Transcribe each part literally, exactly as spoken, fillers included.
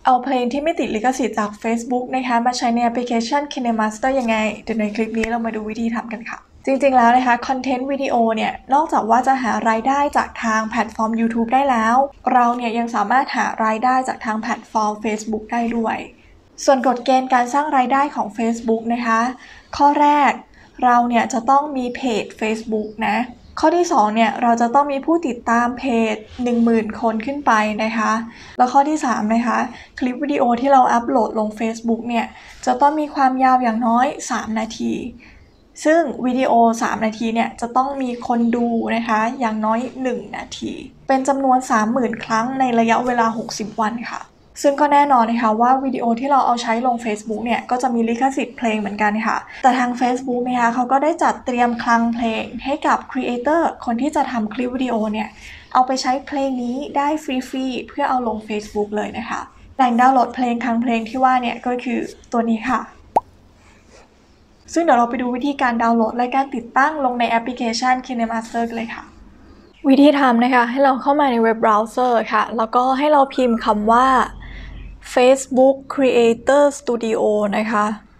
เอาเพลงที่ไม่ติดลิขสิทธิ์จาก Facebook นะคะมาใช้ในแอปพลิเคชัน KineMaster ยังไงเดี๋ยวในคลิปนี้เรามาดูวิธีทำกันค่ะจริงๆแล้วนะคะคอนเทนต์วิดีโอเนี่ยนอกจากว่าจะหารายได้จากทางแพลตฟอร์ม YouTube ได้แล้วเราเนี่ยยังสามารถหารายได้จากทางแพลตฟอร์ม Facebook ได้ด้วยส่วนกฎเกณฑ์การสร้างรายได้ของ Facebook นะคะข้อแรกเราเนี่ยจะต้องมีเพจ Facebook นะข้อที่สองเนี่ยเราจะต้องมีผู้ติดตามเพจ หนึ่งหมื่น คนขึ้นไปนะคะแล้วข้อที่สามนะคะคลิปวิดีโอที่เราอัปโหลดลง Facebook เนี่ยจะต้องมีความยาวอย่างน้อยสามนาทีซึ่งวิดีโอสามนาทีเนี่ยจะต้องมีคนดูนะคะอย่างน้อยหนึ่งนาทีเป็นจำนวน สามหมื่น ครั้งในระยะเวลาหกสิบวันค่ะซึ่งก็แน่นอนนะคะว่าวิดีโอที่เราเอาใช้ลง Facebook เนี่ยก็จะมีลิขสิทธิ์เพลงเหมือนกันค่ะแต่ทาง Facebook นะคะเขาก็ได้จัดเตรียมคลังเพลงให้กับครีเอเตอร์คนที่จะทำคลิปวิดีโอเนี่ยเอาไปใช้เพลงนี้ได้ฟรีๆเพื่อเอาลง Facebook เลยนะคะแหล่งดาวน์โหลดเพลงคลังเพลงที่ว่าเนี่ยก็คือตัวนี้ค่ะซึ่งเดี๋ยวเราไปดูวิธีการดาวน์โหลดและการติดตั้งลงในแอปพลิเคชัน KineMaster กันเลยค่ะวิธีทำนะคะให้เราเข้ามาในเว็บเบราว์เซอร์ค่ะแล้วก็ให้เราพิมพ์คำว่า Facebook Creator Studio นะคะ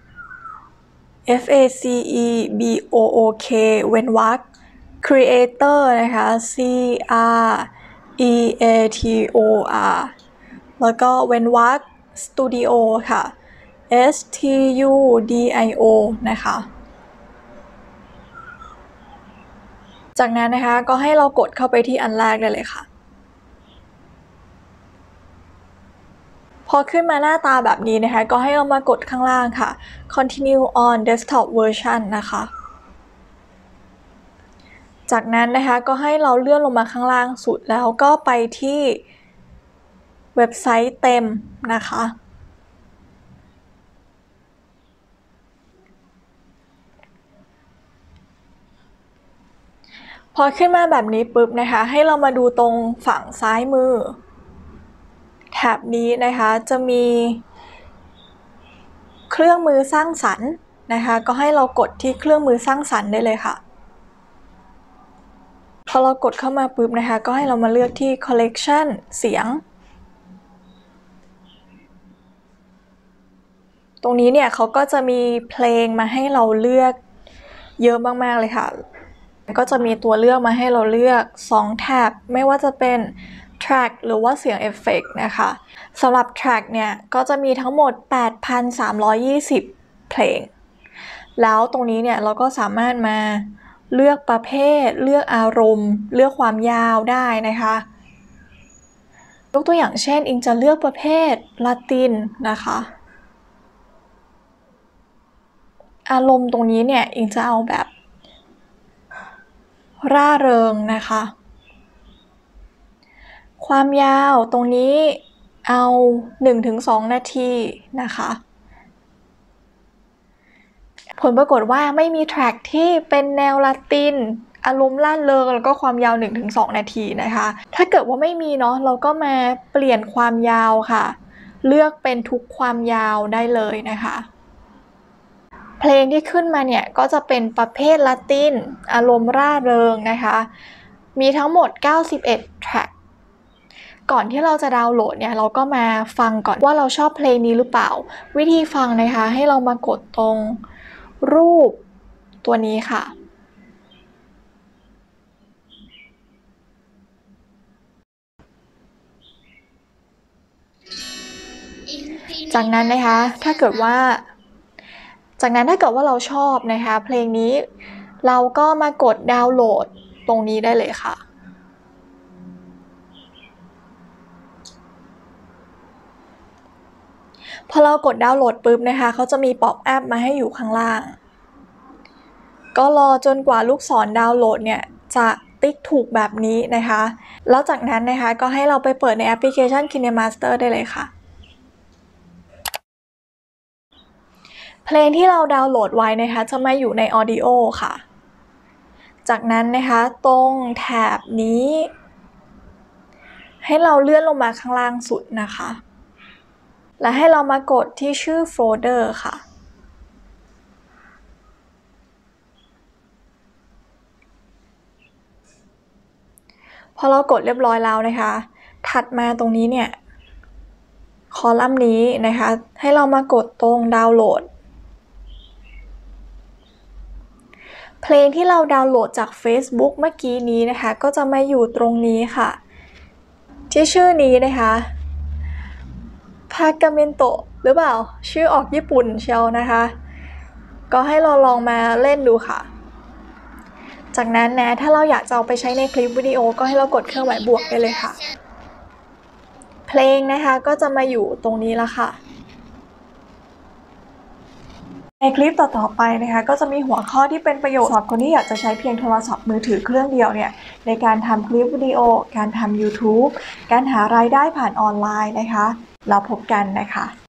F A C E B O O K เว้นวรรค Creator นะคะ C R E A T O R แล้วก็เว้นวรรค Studio ค่ะ S T U D I O นะคะจากนั้นนะคะก็ให้เรากดเข้าไปที่อันแรกได้เลยค่ะพอขึ้นมาหน้าตาแบบนี้นะคะก็ให้เรามากดข้างล่างค่ะ Continue on Desktop Version นะคะจากนั้นนะคะก็ให้เราเลื่อนลงมาข้างล่างสุดแล้วก็ไปที่เว็บไซต์เต็มนะคะพอขึ้นมาแบบนี้ปุ๊บนะคะให้เรามาดูตรงฝั่งซ้ายมือแท็บนี้นะคะจะมีเครื่องมือสร้างสรรค์นะคะก็ให้เรากดที่เครื่องมือสร้างสรรค์ได้เลยค่ะพอเรากดเข้ามาปุ๊บนะคะก็ให้เรามาเลือกที่ collection เสียงตรงนี้เนี่ยเขาก็จะมีเพลงมาให้เราเลือกเยอะมากๆเลยค่ะก็จะมีตัวเลือกมาให้เราเลือกสองแท็บไม่ว่าจะเป็น track หรือว่าเสียงเอฟเฟกต์นะคะสำหรับ track เนี่ยก็จะมีทั้งหมด แปดพันสามร้อยยี่สิบ เพลงแล้วตรงนี้เนี่ยเราก็สามารถมาเลือกประเภทเลือกอารมณ์เลือกความยาวได้นะคะยกตัวอย่างเช่นอิงจะเลือกประเภทลาตินนะคะอารมณ์ตรงนี้เนี่ยอิงจะเอาแบบร่าเริงนะคะความยาวตรงนี้เอา หนึ่งถึงสอง นาทีนะคะผลปรากฏว่าไม่มีแทร็กที่เป็นแนวลาตินอารมณ์ร่าเริงแล้วก็ความยาว หนึ่งถึงสอง นาทีนะคะถ้าเกิดว่าไม่มีเนาะเราก็มาเปลี่ยนความยาวค่ะเลือกเป็นทุกความยาวได้เลยนะคะเพลงที่ขึ้นมาเนี่ยก็จะเป็นประเภทลาตินอารมณ์ร่าเริงนะคะมีทั้งหมดเก้าสิบเอ็ดแทร็กก่อนที่เราจะดาวน์โหลดเนี่ยเราก็มาฟังก่อนว่าเราชอบเพลงนี้หรือเปล่าวิธีฟังนะคะให้เรามากดตรงรูปตัวนี้ค่ะจากนั้นนะคะถ้าเกิดว่าจากนั้นถ้าเกิดว่าเราชอบนะคะเพลงนี้เราก็มากดดาวน์โหลดตรงนี้ได้เลยค่ะพอเรากดดาวน์โหลดปุ๊บนะคะเขาจะมีป๊อปอัพมาให้อยู่ข้างล่างก็รอจนกว่าลูกศรดาวน์โหลดเนี่ยจะติ๊กถูกแบบนี้นะคะแล้วจากนั้นนะคะก็ให้เราไปเปิดในแอปพลิเคชัน KineMaster ได้เลยค่ะเพลงที่เราดาวน์โหลดไว้นะคะจะมาอยู่ใน Audio ค่ะจากนั้นนะคะตรงแถบนี้ให้เราเลื่อนลงมาข้างล่างสุดนะคะและให้เรามากดที่ชื่อโฟลเดอร์ค่ะพอเรากดเรียบร้อยแล้วนะคะถัดมาตรงนี้เนี่ยคอลัมน์นี้นะคะให้เรามากดตรงดาวน์โหลดเพลงที่เราดาวน์โหลดจาก Facebook เมื่อกี้นี้นะคะก็จะมาอยู่ตรงนี้ค่ะที่ชื่อนี้นะคะพากาเมนโตะหรือเปล่าชื่อออกญี่ปุ่นเชียวนะคะก็ให้เราลองมาเล่นดูค่ะจากนั้นนะถ้าเราอยากจะเอาไปใช้ในคลิปวิดีโอก็ให้เรากดเครื่องหมายบวกได้เลยค่ะเพลงนะคะก็จะมาอยู่ตรงนี้ละค่ะในคลิปต่อๆไปนะคะก็จะมีหัวข้อที่เป็นประโยชน์สำหรับคนที่อยากจะใช้เพียงโทรศัพท์มือถือเครื่องเดียวเนี่ยในการทำคลิปวิดีโอการทำ YouTube การหารายได้ผ่านออนไลน์นะคะแล้วพบกันนะคะ